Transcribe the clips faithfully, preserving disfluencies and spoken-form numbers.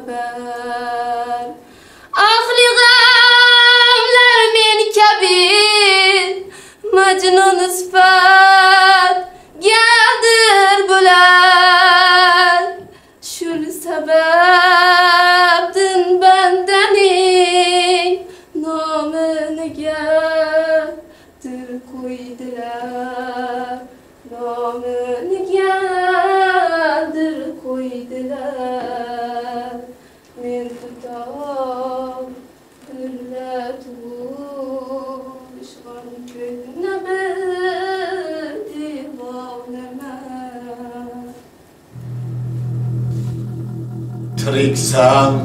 xabar. Aqli g'amlar men kabi Majnun sifat gadir bular. Shul sababdan bandaning nomini gadir qo'ydilar. Nomini gadir qo'ydilar. Men tutam birlatush g'am ko'kni bir devonaman. Tiriksan,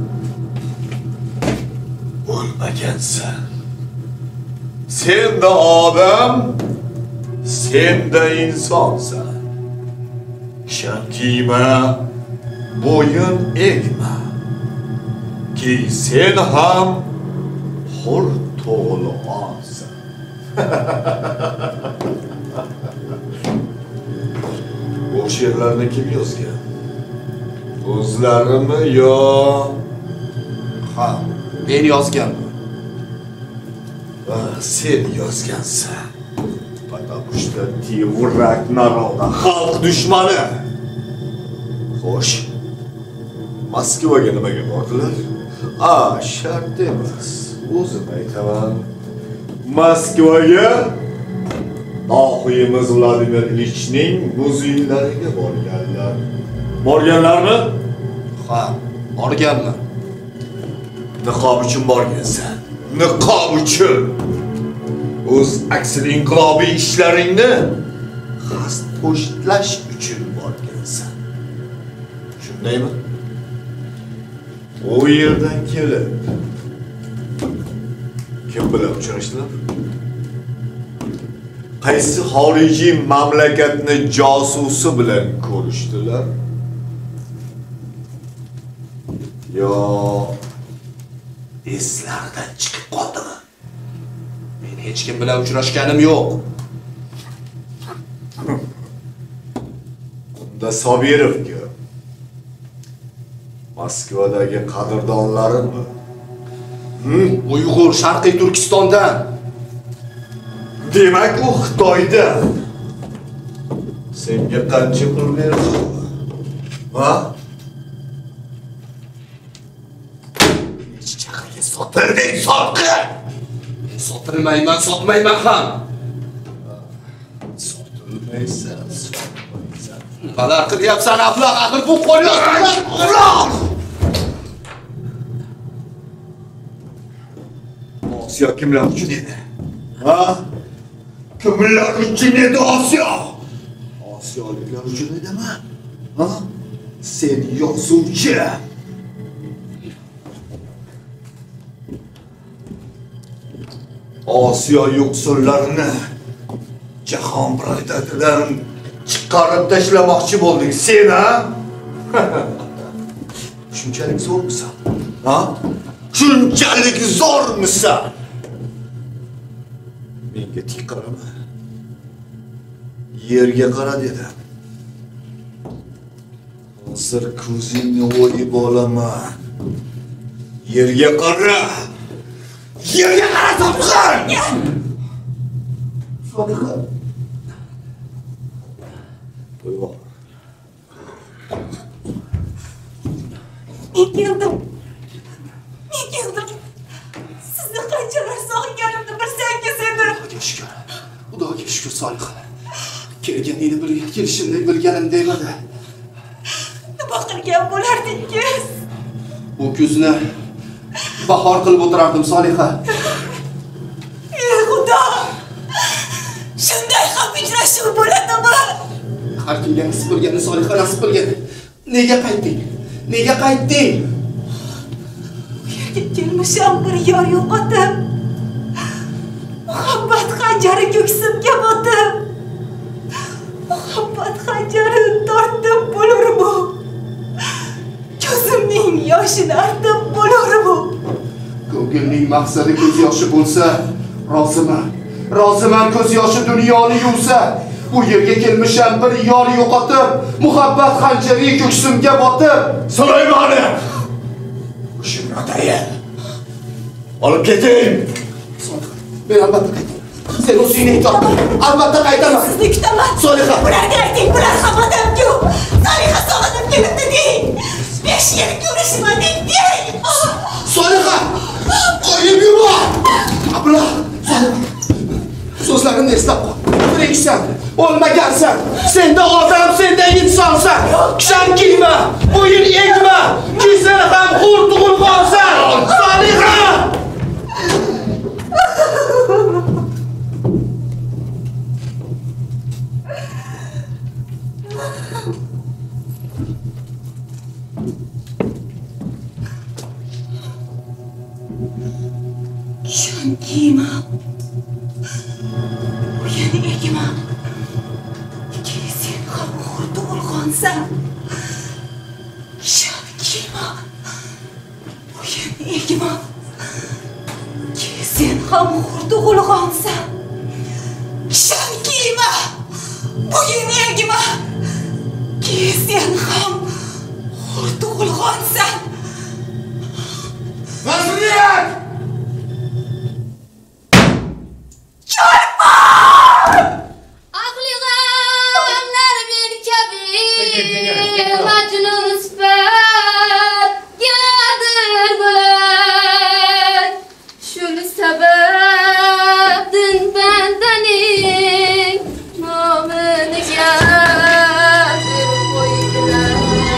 o'lmagansan. Sen de odam, sen de insonsan. Shan kiyma, bo'yin egma. Ki sen ham hur to'g'liqonsan. Bu she'rlarni kim yozgan? O'zlarimi yo? Ha, men yozganman. Va sen yozgansan. Потому что ты враг народа, xalq dushmani. Xo'sh, Moskvaga nimaga bordilar? A, shart emas. O'zim aytaman. Moskvaga Dohiyimiz Vladimir Ilichning muzeylariga borganlar. Borganlarmi? Ha, borganman. Niqob uchun borgansan. Niqob uchun. O'z aksini inqilobiy ishlaringni xast qo'shitlash uchun borgansan. Shundaymi? O yerdan kelib kim bilan uchrashdilar? Qaysi xorijiy mamlakatni josusi bilan ko'rishdilar? Yo eslardan chiqib qoldimi? Men hech kim bilan uchrashganim yo'q. Unda Sobirovga Moskvadagi qadrdonlarimi? Hmm, Uyg'ur Sharqiy Turkistondan. Demak, u Xitoyda. Senga qancha pul berdi? Ha? Nechchaga sotilding, sotqin? Men sotilmayman, sotmayman ham. Sotilmaysan, sotmaysan. Qalar qilyapsan, afloq, axir bu qo'l yozgan. Afloq! Osiyo kimlar uchun edi? Ha? Kimlar uchun edi Osiyo? Osiyoliklar uchun edimi? Ha? Sen yozuvchi. Osiyo yo'qsullarini jahon birodaridan chiqarib tashlamoqchi bo'lding sen, ha? Shunchalik zo'rmisan? Ha? Shunchalik zo'rmisan? Menga tik qarama. Yerga qara dedim. Hozir ko'zingni o'yib olaman. Yerga qara. Yerga qara, topqin! Sodiqa. Qo'yvoq. Men keldim. Men keldim. Sizni qanchalar sog'inganimni bilsangiz edi. Xudoga shukr. Xudoga shukr Solixa. Kelganingni bilgan, kelishimni bilganim demadi. Nima qilgan bo'lardingiz? Bu kuzni bahor qilib o'tirardim Solixa. Ey Xudo! Shunday ham uchrashuv bo'ladimi? Har kimga nasib bo'lgani Solixa nasib bo'lgan. Nega qaytding? Nega qaytding? Bu yerga kelmisham bir yor yo'qotib. Muhabbat xanjari ko'ksimga botib. Muhabbat xanjari tortib bo'lurmi? Ko'zimning yoshini artib bo'lurmi? Ko'ngilning maqsadi ko'z yoshi bo'lsa, roziman. Roziman ko'z yoshi dunyoni yuvsa. Bu yerga kelmisham bir yor yo'qotib, muhabbat xanjari ko'ksimga botib. Sulaymoni! Ishimni atayin. Olib keting. Men albatta qaytaman. Sen o'zingni aytaman. Albatta qaytaman. Sizni kutaman. Soliha. Bularga ayting, bular xafadan-ku. Soliha sog'inib kelibdi deng. besh yil ko'rishmadik deng. Soliha! Qo'yib yubor! Abla, Soliha. So'zlarimni eslab qol. Tiriksan, o'lmagansan. Senda odam, senda insonsan. Kishan kiyma, bo'yin egma. Kiysang ham hur tug'ilgansan. Soliha! Kishan kiyma. Bo'yin egma. Sen ham hur tug'ilgansan. Kishan kiyma. Bo'yin egma. Sen ham hur tug'ilgansan. Kishan kiyma. Bo'yin egma. Sen ham hur tug'ilgansan. Mas'uliyat! Aqli g'amlar men kabi Majnun sifat yadir bular. Shul sababdan bandaning nomini yadir qo'ydilar.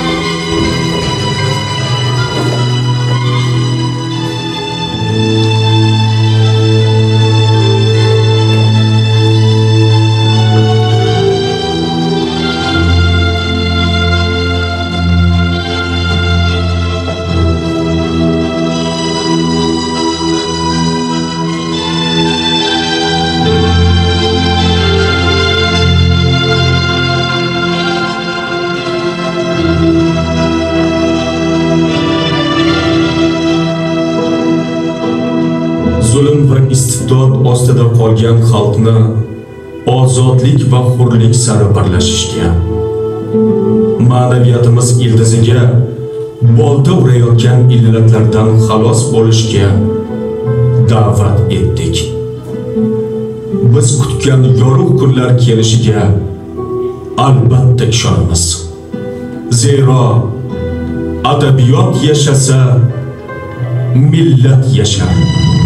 Zulm va istibdod ostida qolgan xalqni ozodlik va hurlik sari birlashishga, ma'naviyatimiz ildiziga bolta urayotgan illatlardan xalos bo'lishga da'vat etdik. Biz kutgan yorug' kunlar kelishiga albatta ishonamiz. Zero adabiyot yashasa, millat yashar.